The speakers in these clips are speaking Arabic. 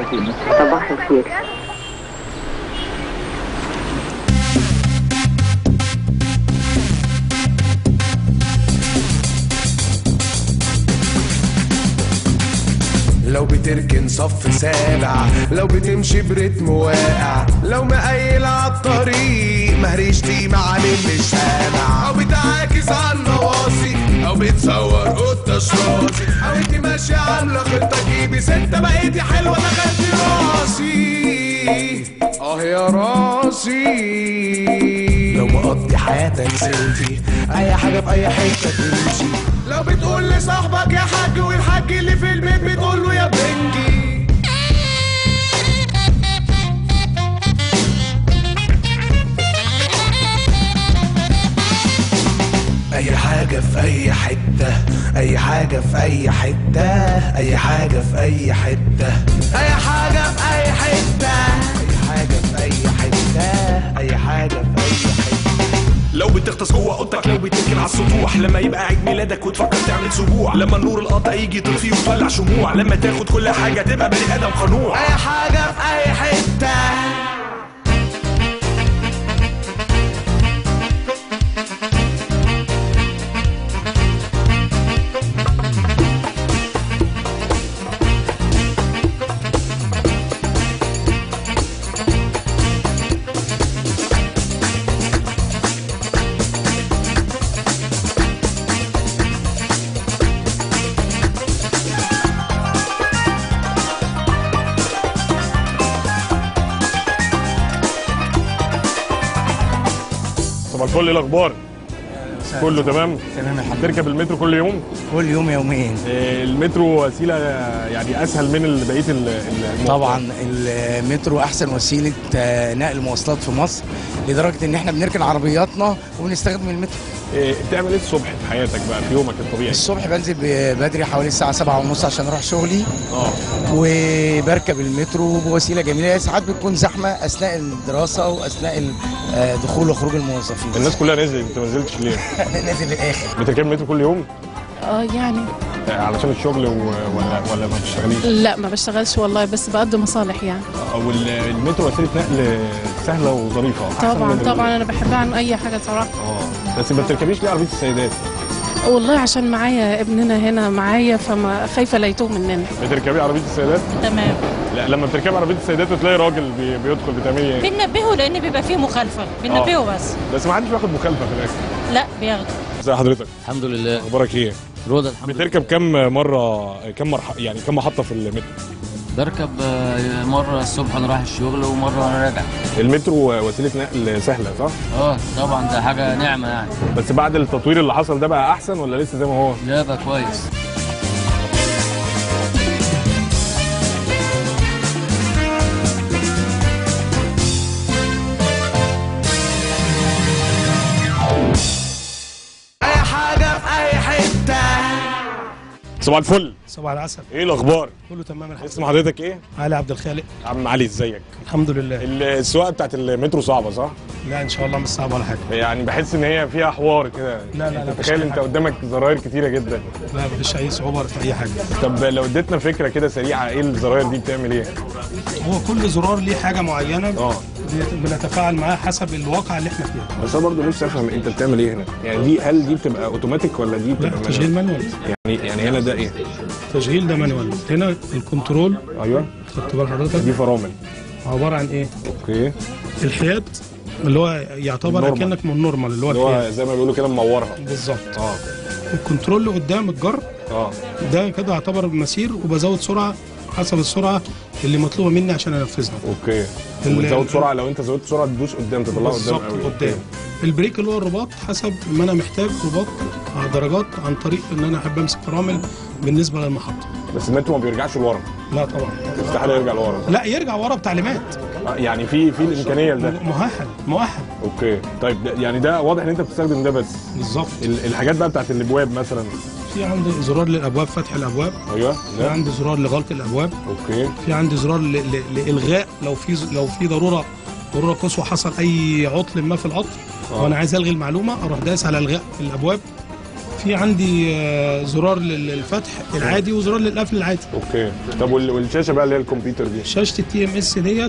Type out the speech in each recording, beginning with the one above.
صباح الخير. لو بتركن صف سابع، لو بتمشي برتم واقع، لو مقايل عالطريق مهريشتي مع اللي سامع، او بتعاكس على النواصي، او بتصور قطة شراسي، او انت ماشية عاملة خطة جيبي ستة بقيتي حلوة دخلتي راسي يا راسي. لو مقضي حياتك سيلفي اي حاجة في اي حتة تمشي، لو بتقول لصاحبك يا حاج والحاج اللي في البيت بتقول له يا بنجي. اي حاجة في اي حتة، اي حاجة في اي حتة، اي حاجة في اي حتة، اي حاجة في اي حتة، اي حاجة في اي حتة، اي حاجة في اي حتة. لو بتغطس جوه اوضتك، لو بتركن على السطوح، لما يبقى عيد ميلادك وتفكر تعمل سبوع، لما النور القاطع يجي تطفيه وتولع شموع، لما تاخد كل حاجه تبقى بني ادم قنوع. اي حاجه في اي حته. صباح الفل، ايه الاخبار؟ كله تمام؟ تمام الحمد لله. بتركب المترو كل يوم؟ كل يوم يومين. المترو وسيله يعني اسهل من بقيه المواصلات. طبعا المترو احسن وسيله نقل مواصلات في مصر، لدرجه ان احنا بنركن عربياتنا وبنستخدم المترو. بتعمل ايه الصبح في حياتك بقى في يومك الطبيعي؟ الصبح بنزل بدري حوالي الساعه 7:30 عشان اروح شغلي. وبركب المترو بوسيله جميله، ساعات بتكون زحمه اثناء الدراسه واثناء دخول وخروج الموظفين. الناس كلها نزلت، انت ما نزلتش ليه؟ نازل للاخر. بتركب المترو كل يوم؟ يعني علشان الشغل ولا ما بتشتغليش؟ لا ما بشتغلش والله، بس بقضي مصالح يعني. والمترو وسيله نقل سهله وظريفه. طبعا انا بحبها عن اي حاجه صراحه. بس ما بتركبيش ليه عربيه السيدات؟ والله عشان معايا ابننا هنا معايا، فما خايفه لا يتوه مننا. بتركبي عربيه السيدات؟ تمام. لا لما بتركبي عربيه السيدات وتلاقي راجل بيدخل بتعملي ايه؟ بننبهه لان بيبقى فيه مخالفه، بننبهه بس ما حدش بياخد مخالفه في الاخر. لا بياخد. ازي حضرتك؟ الحمد لله. اخبارك ايه؟ روضة الحمد لله. بتركب كم مره يعني كم محطه في المترو؟ بركب مره الصبح وانا رايح الشغل ومره وانا راجع. المترو وسيله نقل سهله صح؟ طبعا ده حاجه نعمه يعني. بس بعد التطوير اللي حصل ده بقى احسن ولا لسه زي ما هو؟ لا بقى كويس. صباح الفل. صباح العسل. ايه الاخبار؟ كله تمام الحمد لله. اسم حضرتك ايه؟ علي عبد الخالق. عم علي ازيك؟ الحمد لله. السواقه بتاعت المترو صعبه صح؟ لا ان شاء الله مش صعبه ولا حاجه. يعني بحس ان هي فيها حوار كده. لا تخيل انت قدامك زراير كتيره جدا. لا مفيش اي صعوبه في اي حاجه. طب لو اديتنا فكره كده سريعه، ايه الزراير دي بتعمل ايه؟ هو كل زرار ليه حاجه معينه بنتفاعل معاها حسب الواقع اللي احنا فيه. بس انا برضه نفسي افهم انت بتعمل ايه هنا؟ يعني هل دي بتبقى اوتوماتيك ولا دي بتبقى لا تشغيل مانوال. يعني هنا ده ايه؟ تشغيل ده مانوال. هنا الكنترول. ايوه خدت بال حضرتك؟ دي فرامل. عباره عن ايه؟ اوكي. الحياد اللي هو يعتبر كأنك من النورمال اللي هو زي ما بيقولوا كده منورها. بالظبط. الكنترول اللي قدام الجر ده كده يعتبر مسير، وبزود سرعه حسب السرعه اللي مطلوبه مني عشان انفذها. اوكي. وتزود سرعه، لو انت زودت سرعه تدوس قدام تطلعها قدام قوي. قدام. البريك اللي هو الرباط حسب ما انا محتاج رباط على درجات، عن طريق ان انا احب امسك فرامل بالنسبه للمحطه. بس المترو ما بيرجعش لورا. لا طبعا. استحاله يرجع لورا. لا يرجع ورا بتعليمات. يعني في الامكانيه لده. مؤهل. اوكي. طيب يعني ده واضح ان انت بتستخدم ده بس. بالظبط. الحاجات بقى بتاعت الابواب مثلا. في عندي زرار للابواب، فتح الابواب. ايوه. في عندي زرار لغلق الابواب. اوكي. في عندي زرار لالغاء لو في ضروره قصوى، حصل اي عطل ما في القطر وانا عايز الغي المعلومه، اروح دايس على الغاء الابواب. في عندي زرار للفتح العادي وزرار للقفل العادي. اوكي. طب والشاشه بقى اللي هي الكمبيوتر دي؟ شاشه التي ام اس ديت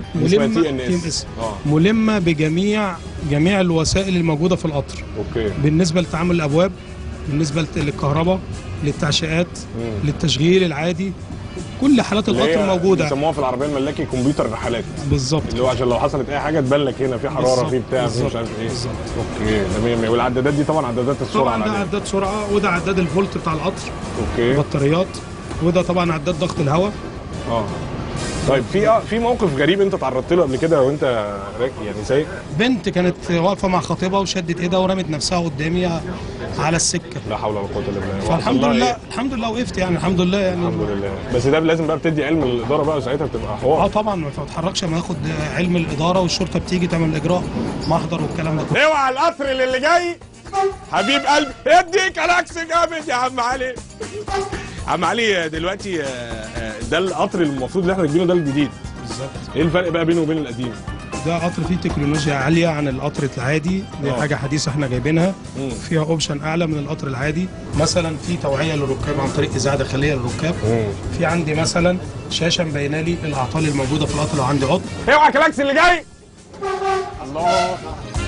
ملمه بجميع الوسائل الموجوده في القطر. اوكي. بالنسبه لتعامل الابواب، بالنسبه للكهرباء، للتعشيقات، للتشغيل العادي، كل حالات القطر موجوده. بيسموها في العربيه الملاكي كمبيوتر الرحلات. بالظبط. اللي هو عشان لو حصلت اي حاجه تبان لك هنا في حراره في بتاع في مش عارف ايه. بالظبط. اوكي تمام. والعدادات دي طبعا عدادات السرعه. طبعا ده عداد سرعه، وده عداد الفولت بتاع القطر. اوكي. بطاريات، وده طبعا عداد ضغط الهواء. طيب في موقف غريب انت تعرضت له قبل كده وانت يعني سايق؟ بنت كانت واقفه مع خطيبها وشدت ايدها ورمت نفسها قدامي على السكه. لا حول ولا قوه الا بالله. فالحمد لله الحمد لله وقفت يعني الحمد لله يعني. الحمد لله. بس ده لازم بقى بتدي علم الاداره بقى وساعتها بتبقى حوار. طبعا ما تتحركش ما ياخد علم الاداره والشرطه بتيجي تعمل اجراء محضر والكلام ده كله. اوعى القطر اللي جاي حبيب قلبي اديك كلاكس جامد يا عم علي. عم علي دلوقتي ده القطر المفروض اللي احنا راكبينه ده الجديد. بالظبط. ايه الفرق بقى بينه وبين القديم؟ ده قطر فيه تكنولوجيا عاليه عن القطر العادي، دي حاجه حديثه احنا جايبينها. فيها اوبشن اعلى من القطر العادي، مثلا في توعيه للركاب عن طريق اذاعه داخليه للركاب. في عندي مثلا شاشه مبينه لي الاعطال الموجوده في القطر لو عندي عطل. اوعى كلاكس اللي جاي. الله.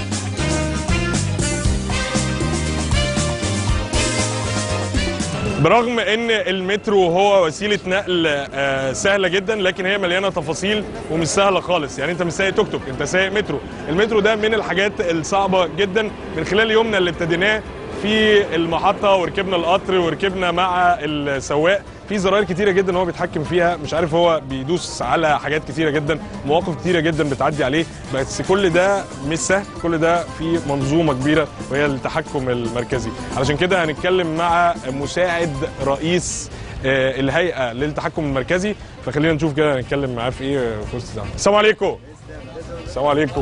برغم ان المترو هو وسيله نقل سهله جدا، لكن هي مليانه تفاصيل ومش سهله خالص. يعني انت مش سايق توك توك، انت سايق مترو. المترو ده من الحاجات الصعبه جدا. من خلال يومنا اللي ابتديناه في المحطه وركبنا القطر وركبنا مع السواق، في زراير كتيره جدا هو بيتحكم فيها، مش عارف هو بيدوس على حاجات كتيره جدا، مواقف كتيره جدا بتعدي عليه. بس كل ده مش سهل، كل ده في منظومه كبيره وهي التحكم المركزي. علشان كده هنتكلم مع مساعد رئيس الهيئه للتحكم المركزي، فخلينا نشوف كده هنتكلم معاه في ايه في وسط الزحمه. السلام عليكم. السلام عليكم.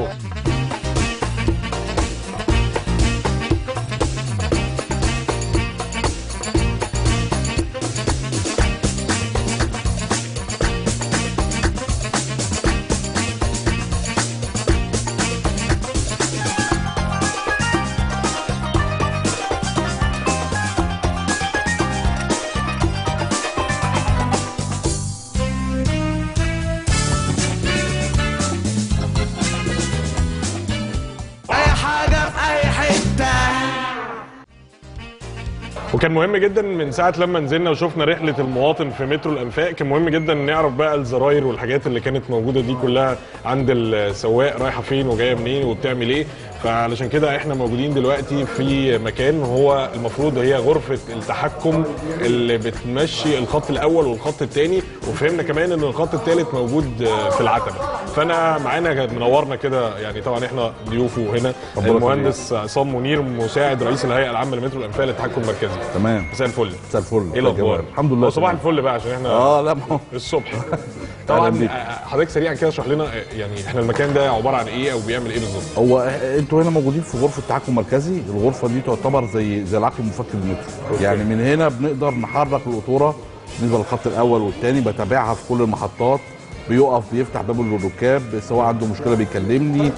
وكان مهم جدا من ساعه لما نزلنا وشفنا رحله المواطن في مترو الانفاق، كان مهم جدا نعرف بقى الزراير والحاجات اللي كانت موجوده دي كلها عند السواق، رايحه فين وجايه منين وبتعمل ايه. فعلشان كده احنا موجودين دلوقتي في مكان هو المفروض هي غرفه التحكم اللي بتمشي الخط الاول والخط الثاني، وفهمنا كمان ان الخط الثالث موجود في العتبه. فانا معانا منورنا كده يعني، طبعا احنا ضيوفه هنا المهندس عصام منير مساعد رئيس الهيئه العامه لمترو الانفاق للتحكم المركزي. تمام. مساء الفل. مساء الفل. ايه الاخبار؟ الحمد لله. صباح الفل بقى عشان احنا لا ما هو الصبح. طبعا حضرتك سريعا كده اشرح لنا يعني احنا المكان ده عباره عن ايه او بيعمل ايه بالظبط؟ هو انتوا هنا موجودين في غرفه تحكم مركزي. الغرفه دي تعتبر زي العقل المفكر للمترو. يعني من هنا بنقدر نحرك القطوره بالنسبه للخط الاول والثاني، بتابعها في كل المحطات، بيقف بيفتح باب للركاب، سواء عنده مشكله بيكلمني.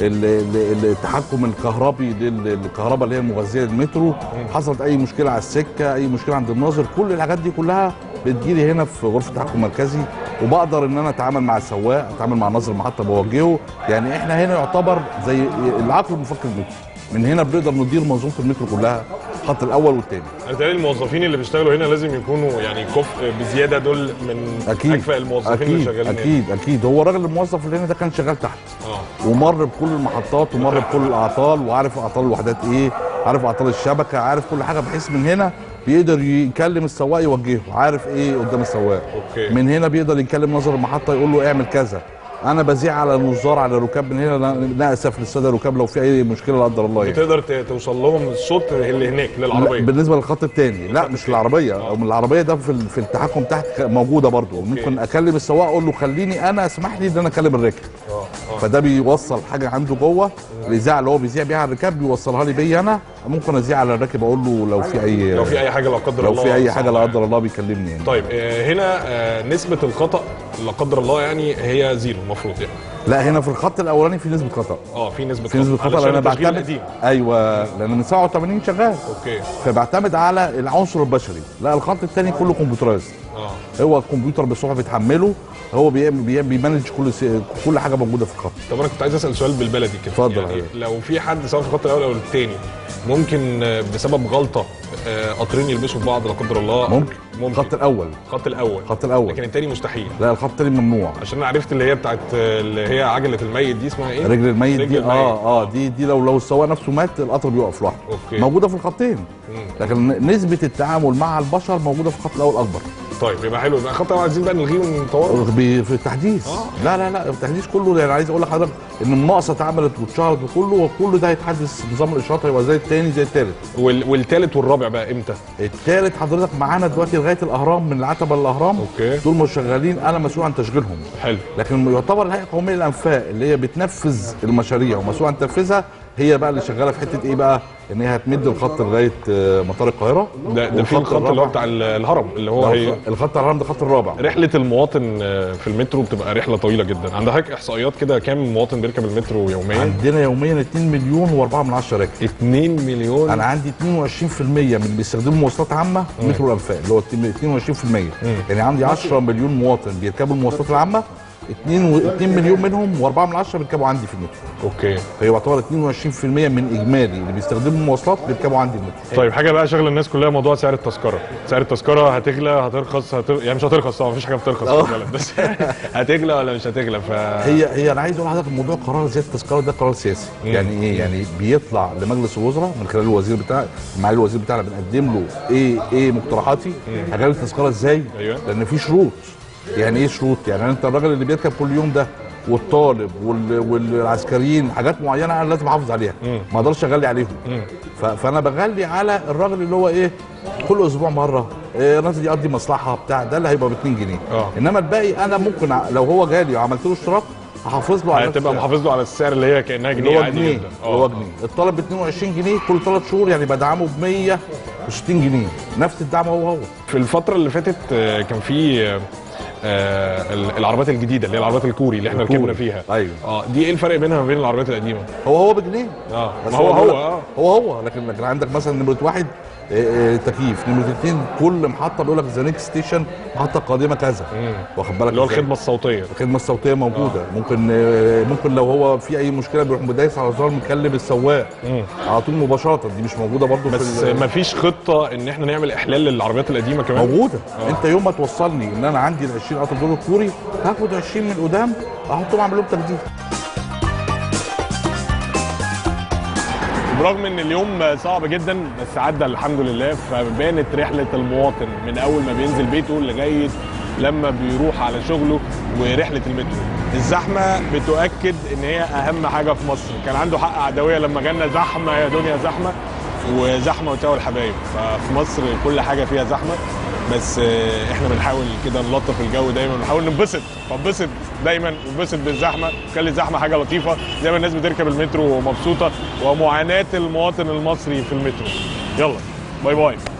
التحكم الكهربي للكهرباء اللي هي المغذيه للمترو، حصلت اي مشكله على السكه، اي مشكله عند الناظر، كل الحاجات دي كلها بتجيلي هنا في غرفه تحكم مركزي، وبقدر ان انا اتعامل مع السواق، اتعامل مع ناظر المحطه بوجهه. يعني احنا هنا يعتبر زي العقل المفكر للمترو. من هنا بنقدر ندير منظومه المترو كلها، الخط الاول والثاني. بالتالي الموظفين اللي بيشتغلوا هنا لازم يكونوا يعني كفء بزياده، دول من اكفأ الموظفين اللي شغالين هنا. اكيد هو الراجل الموظف اللي هنا ده كان شغال تحت ومر بكل المحطات ومر بكل الاعطال، وعارف اعطال الوحدات ايه، عارف اعطال الشبكه، عارف كل حاجه، بحيث من هنا بيقدر يكلم السواق يوجهه، عارف ايه قدام السواق. من هنا بيقدر يكلم ناظر المحطه يقول له اعمل كذا. انا بذيع على النظار على الركاب من هنا، ناسف للساده الركاب لو في اي مشكله لا قدر الله. بتقدر توصل لهم الصوت اللي هناك للعربيه؟ بالنسبه للخط الثاني لا، مش العربيه، او من العربيه ده في التحكم تحت موجوده برضه. ممكن اكلم السواق اقول له خليني انا، اسمح لي ان انا اكلم الراكب. فده بيوصل حاجه عنده جوه، الاذاعه اللي هو بيذيع بيها على الركاب بيوصلها لي بيا انا. ممكن اذيع على الراكب اقول له لو في اي حاجه لا قدر الله، لو في اي حاجه لا قدر الله بيكلمني يعني. طيب هنا نسبه الخطا لا قدر الله يعني هي زيرو المفروض يعني. لا هنا في الخط الاولاني في نسبه خطا. في نسبه في نسبه خطا لان انا بعتمد ايوه لان من 87 شغال. اوكي. فبعتمد على العنصر البشري. لا الخط الثاني كله كمبيوترايز. هو الكمبيوتر بصحه بتحمله، هو بيمانج كل حاجه موجوده في الخط. طب انا كنت عايز اسال سؤال بالبلدي كده. اتفضل. يعني لو في حد سواء في الخط الاول او الثاني ممكن بسبب غلطه قطرين يلبسوا في بعض لا قدر الله؟ ممكن. الخط الاول. الخط الاول لكن الثاني مستحيل. لا الخط الثاني ممنوع. عشان انا عرفت اللي هي بتاعت اللي هي عجله الميت دي اسمها ايه؟ رجل الميت دي. دي لو السواق نفسه مات القطر بيقف لوحده. موجوده في الخطين. لكن نسبه التعامل مع البشر موجوده في الخط الاول اكبر. طيب يبقى حلو. يبقى الخط الاول عايزين بقى نلغيه ونطوره في التحديث. لا التحديث كله. يعني عايز اقول لحضرتك ان الناقصه اتعملت واتشهرت وكله ده هيتحدث. نظام الاشارات هيبقى زي الثاني زي الثالث. والثالث والرابع بقى امتى؟ الثالث حضرتك معانا دلوقتي لغايه الاهرام، من العتبه للاهرام. اوكي. دول مش شغالين، انا مسؤول عن تشغيلهم. حلو. لكن يعتبر الهيئه القوميه للانفاق اللي هي بتنفذ المشاريع ومسؤول عن تنفيذها هي بقى اللي شغاله في حته ايه بقى؟ ان هي هتمد الخط لغايه مطار القاهره. ده في الخط اللي هو بتاع الهرم اللي هو هي الخط الهرم ده الخط الرابع. رحله المواطن في المترو بتبقى رحله طويله جدا. عندك احصائيات كده كام مواطن بيركب المترو يوميا؟ عندنا يوميا 2 مليون و4 راكب. 2 مليون. انا عندي 22% من اللي بيستخدموا مواصلات عامه مترو الانفاق اللي هو 22%. يعني عندي 10 مليون مواطن بيركبوا المواصلات العامه، 2 مليون منهم و4 بيركبوا عندي في المترو. اوكي. فهي يعتبر 22% من اجمالي اللي بيستخدموا المواصلات بيركبوا عندي المترو. طيب حاجه بقى شغله الناس كلها موضوع سعر التذكره. سعر التذكره هتغلى هترخص يعني مش هترخص طبعا، مفيش حاجه بترخص في البلد بس هتغلى ولا مش هتغلى؟ هي انا عايز اقول لحضرتك الموضوع قرار زياده التذكره ده قرار سياسي. يعني ايه؟ يعني بيطلع لمجلس الوزراء من خلال الوزير بتاعنا، معالي الوزير بتاعنا بنقدم له ايه مقترحاتي هغير التذكره ازاي. أيوة. لان في شروط. يعني ايه شروط؟ يعني انت الراجل اللي بيركب كل يوم ده والطالب والعسكريين حاجات معينه انا لازم احافظ عليها، ما اقدرش اغلي عليهم. فانا بغلي على الراجل اللي هو ايه كل اسبوع مره نازل يقضي مصلحه بتاع ده اللي هيبقى ب 2 جنيه. انما الباقي انا ممكن لو هو جالي وعملت له اشتراك احافظ له على هتبقى محافظ له على السعر اللي هي كانها جنيه عادي جدا. هو جنيه. الطالب ب 22 جنيه كل 3 شهور، يعني بدعمه ب 160 جنيه نفس الدعم هو. في الفتره اللي فاتت كان في العربيات الجديده اللي هي العربيات الكوري اللي احنا ركبنا فيها. ايوه. دي ايه الفرق بينها وبين العربيات القديمه؟ هو بجنيه. بس هو لكن عندك مثلا نمره 1 تكييف، نمره 2 كل محطه بيقول لك ذا نيكست ستيشن محطه قادمه كذا. واخد بالك اللي هو الخدمه الصوتيه. الخدمه الصوتيه موجوده. ممكن لو هو في اي مشكله بيروح مدايس على زرار مكلم السواق على طول مباشره. دي مش موجوده برضو بس مفيش خطه ان احنا نعمل احلال للعربيات القديمه كمان؟ موجوده. انت يوم ما توصلني ان انا عندي ال 20 قطر دول الكوري هاخد 20 من قدام احطهم اعمل لهم تجديد. برغم ان اليوم صعب جدا بس عدى الحمد لله. فبانت رحله المواطن من اول ما بينزل بيته لغايه لما بيروح على شغله ورحله المترو. الزحمه بتؤكد ان هي اهم حاجه في مصر. كان عنده حق عدويه لما جالنا زحمه يا دنيا زحمه وزحمه وتساوي الحبايب. ففي مصر كل حاجه فيها زحمه بس احنا بنحاول كده نلطف الجو دايما، بنحاول ننبسط. فنبسط دايما ونبسط بالزحمه، نخلي الزحمه حاجه لطيفه زي ما الناس بتركب المترو ومبسوطه، ومعاناه المواطن المصري في المترو. يلا باي باي.